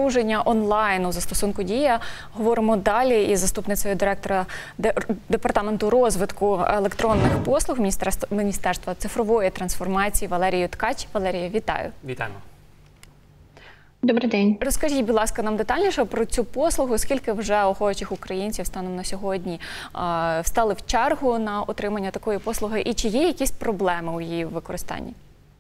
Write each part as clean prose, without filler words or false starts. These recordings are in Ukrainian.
Одруження онлайн у застосунку «Дія». Говоримо далі із заступницею директора Департаменту розвитку електронних послуг Міністерства цифрової трансформації Валерією Ткач. Валерія, вітаю. Вітаємо. Добрий день. Розкажіть, будь ласка, нам детальніше про цю послугу. Скільки вже охочих українців станом на сьогодні встали в чергу на отримання такої послуги? І чи є якісь проблеми у її використанні?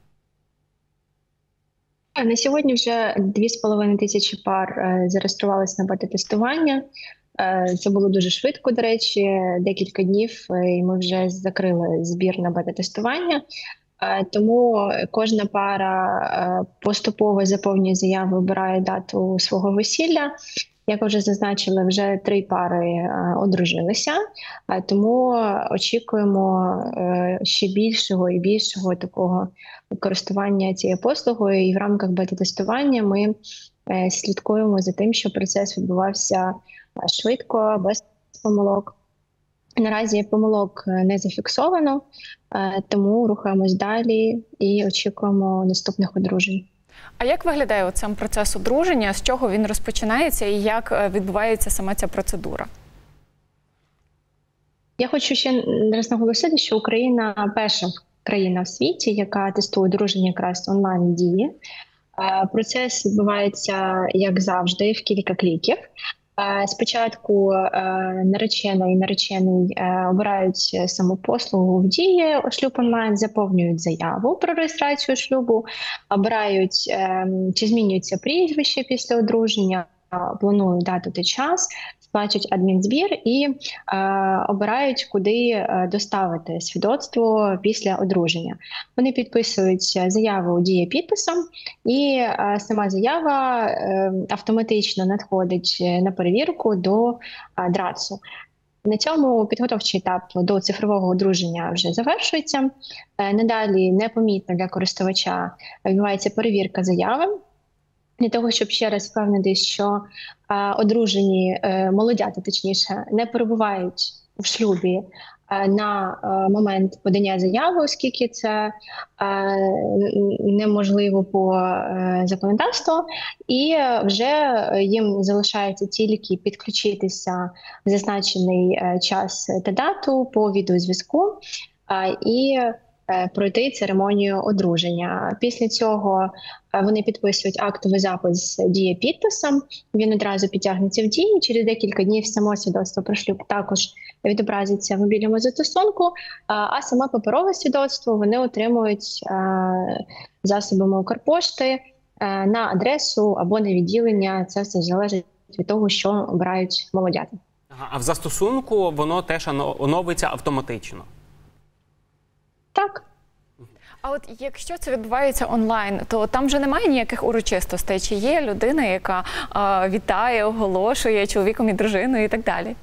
На сьогодні вже 2,5 тисячі пар зареєструвалися на бета-тестування. Це було дуже швидко, до речі, декілька днів, і ми вже закрили збір на бета-тестування. Тому кожна пара поступово заповнює заяву, обирає дату свого весілля. Як вже зазначили, вже 3 пари одружилися, тому очікуємо ще більшого і більшого такого користування цією послугою. І в рамках бета-тестування ми слідкуємо за тим, щоб процес відбувався швидко, без помилок. Наразі помилок не зафіксовано, тому рухаємось далі і очікуємо наступних одружень. А як виглядає сам процес одруження, з чого він розпочинається і як відбувається сама ця процедура? Я хочу ще раз наголосити, що Україна – перша країна в світі, яка тестує одруження якраз онлайн «Дії». Процес відбувається, як завжди, в кілька кліків. Спочатку наречена і наречений обирають саму послугу в «Дії» шлюб онлайн, заповнюють заяву про реєстрацію шлюбу, обирають, чи змінюється прізвище після одруження, планують дату та час, сплачують адмінзбір і обирають, куди доставити свідоцтво після одруження. Вони підписують заяву «Дія» підписом, і сама заява автоматично надходить на перевірку до ДРАЦу. На цьому підготовчий етап до цифрового одруження вже завершується. Надалі непомітно для користувача відбувається перевірка заяви, для того, щоб ще раз впевнитися, що одружені молодята, точніше, не перебувають у шлюбі на момент подання заяви, оскільки це неможливо по законодавству, і вже їм залишається тільки підключитися в зазначений час та дату по відеозв'язку і пройти церемонію одруження. Після цього вони підписують актовий запис «Дія» підписом, він одразу підтягнеться в «Дії». Через декілька днів само свідоцтво про шлюб також відобразиться в мобільному застосунку, а саме паперове свідоцтво вони отримують засобами Укрпошти на адресу або на відділення. Це все залежить від того, що обирають молодята. А в застосунку воно теж оновиться автоматично? Так. А от якщо це відбувається онлайн, то там вже немає ніяких урочистостей? Чи є людина, яка вітає, оголошує чоловіком і дружиною і так далі?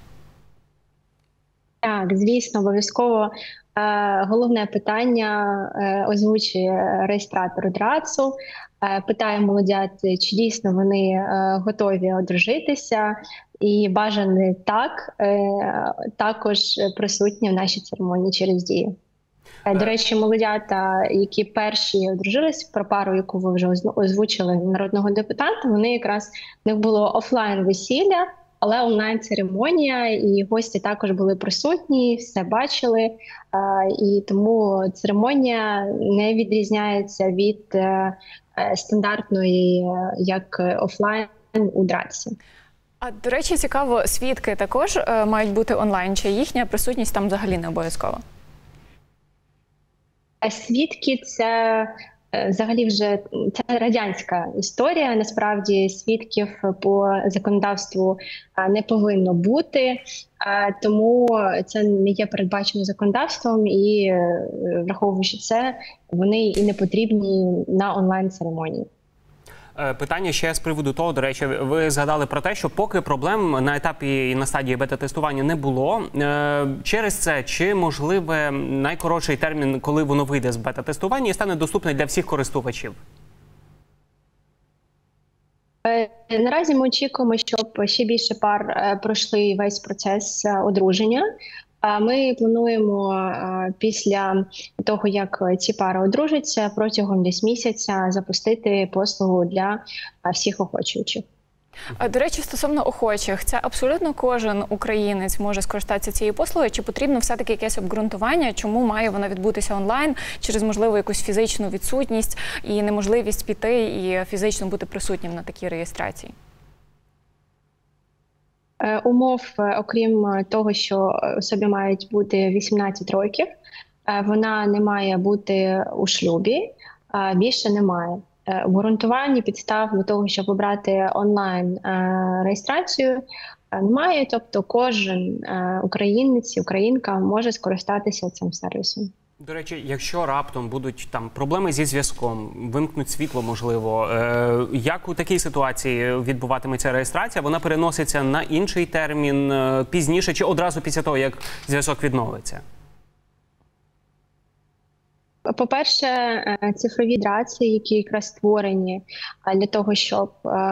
Так, звісно, обов'язково. Головне питання озвучує реєстратор ДРАЦу, питає молодят, чи дійсно вони готові одружитися, і бажаний так також присутні в нашій церемонії через «Дію». До речі, молодята, які перші одружились, про пару, яку ви вже озвучили, народного депутата, вони якраз, в них було офлайн весілля, але онлайн церемонія, і гості також були присутні, все бачили, і тому церемонія не відрізняється від стандартної, як офлайн у ДРАЦі. А, до речі, цікаво, свідки також мають бути онлайн, чи їхня присутність там взагалі не обов'язкова? Свідки – це взагалі вже це радянська історія. Насправді свідків по законодавству не повинно бути, тому це не є передбачено законодавством, і враховуючи це, вони і не потрібні на онлайн-церемонії. Питання ще з приводу того, до речі, ви згадали про те, що поки проблем на етапі і на стадії бета-тестування не було. Через це, чи можливе найкоротший термін, коли воно вийде з бета-тестування і стане доступне для всіх користувачів? Наразі ми очікуємо, щоб ще більше пар пройшли весь процес одруження. Ми плануємо після того, як ці пари одружаться, протягом десь місяця запустити послугу для всіх охочих. До речі, стосовно охочих, це абсолютно кожен українець може скористатися цією послугою, чи потрібно все-таки якесь обґрунтування, чому має вона відбутися онлайн, через, можливо, якусь фізичну відсутність і неможливість піти і фізично бути присутнім на такій реєстрації? Умов, окрім того, що особі мають бути 18 років, вона не має бути у шлюбі, більше немає. Обґрунтування підстав для того, щоб обрати онлайн реєстрацію, немає. Тобто кожен українець і українка може скористатися цим сервісом. До речі, якщо раптом будуть там проблеми зі зв'язком, вимкнуть світло, можливо, як у такій ситуації відбуватиметься реєстрація? Вона переноситься на інший термін пізніше чи одразу після того, як зв'язок відновиться? По-перше, цифрові реєстрації, які якраз створені для того, щоб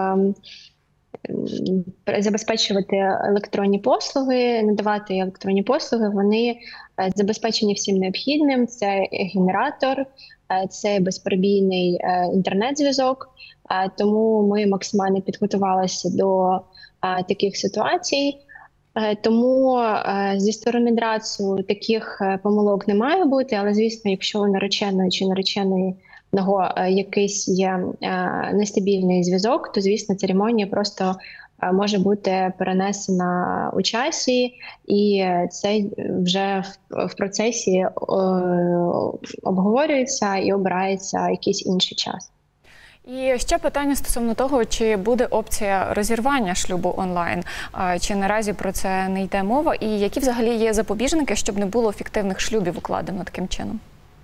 забезпечувати електронні послуги, надавати електронні послуги, вони забезпечені всім необхідним. Це генератор, це безперебійний інтернет-зв'язок. Тому ми максимально підготувалися до таких ситуацій. Тому зі сторони ДРАЦу таких помилок не має бути, але, звісно, якщо у нареченої чи нареченої якийсь є нестабільний зв'язок, то, звісно, церемонія просто може бути перенесена у часі, і це вже в процесі обговорюється і обирається якийсь інший час. І ще питання стосовно того, чи буде опція розірвання шлюбу онлайн, чи наразі про це не йде мова, і які взагалі є запобіжники, щоб не було фіктивних шлюбів укладено таким чином?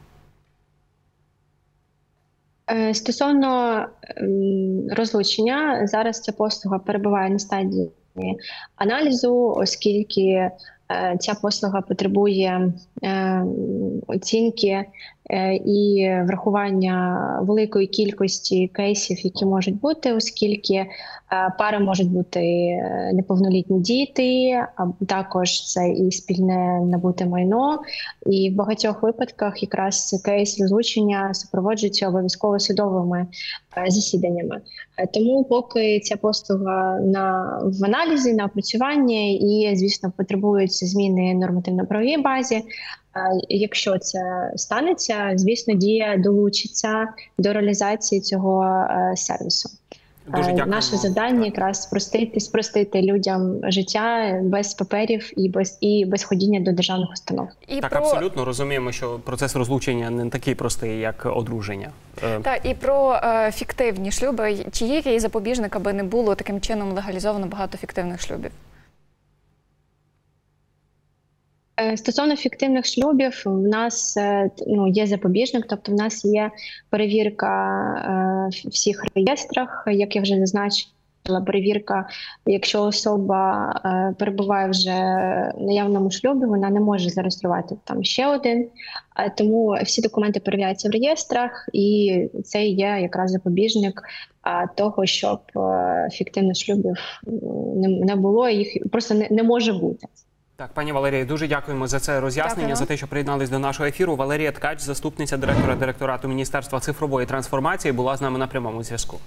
Стосовно розлучення, зараз ця послуга перебуває на стадії аналізу, оскільки ця послуга потребує оцінки і врахування великої кількості кейсів, які можуть бути, оскільки пари можуть бути неповнолітні діти, а також це і спільне набуте майно. І в багатьох випадках якраз кейс розлучення супроводжується обов'язково судовими засіданнями. Тому поки ця послуга в аналізі, на опрацюванні і, звісно, потребуються зміни нормативно-правовій базі. Якщо це станеться, звісно, Дія долучиться до реалізації цього сервісу. Наше завдання якраз спростити людям життя без паперів і без ходіння до державних установ. Абсолютно розуміємо, що процес розлучення не такий простий, як одруження. Так, і про фіктивні шлюби. Чи є якийсь запобіжник, аби не було таким чином легалізовано багато фіктивних шлюбів? Стосовно фіктивних шлюбів, в нас є запобіжник, тобто в нас є перевірка всіх реєстрах, як я вже зазначила, перевірка, якщо особа перебуває вже в наявному шлюбі, вона не може зареєструвати там ще один, тому всі документи перевіряються в реєстрах, і це є якраз запобіжник того, щоб фіктивних шлюбів не було, їх просто не може бути. Так, пані Валерія, дуже дякуємо за це роз'яснення, за те, що приєднались до нашого ефіру. Валерія Ткач, заступниця директора директорату Міністерства цифрової трансформації, була з нами на прямому зв'язку.